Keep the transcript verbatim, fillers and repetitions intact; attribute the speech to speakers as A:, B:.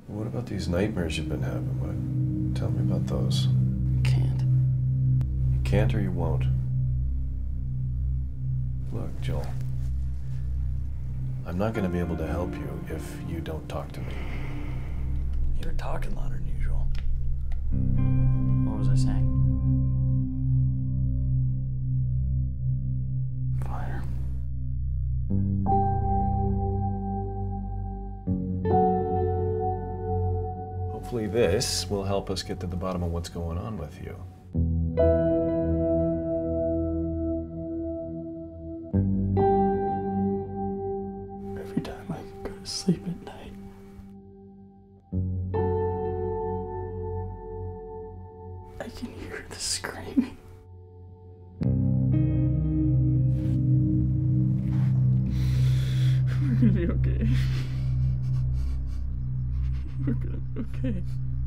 A: What about these nightmares you've been having? What? Tell me about those.
B: Can't.
A: You can't or you won't. Look, Joel. I'm not going to be able to help you if you don't talk to me.
B: You were talking louder than usual. What was I saying? Fire.
A: Hopefully this will help us get to the bottom of what's going on with you.
B: Every time I go to sleep at night, I can hear the screaming. We're gonna be okay. We're gonna be okay.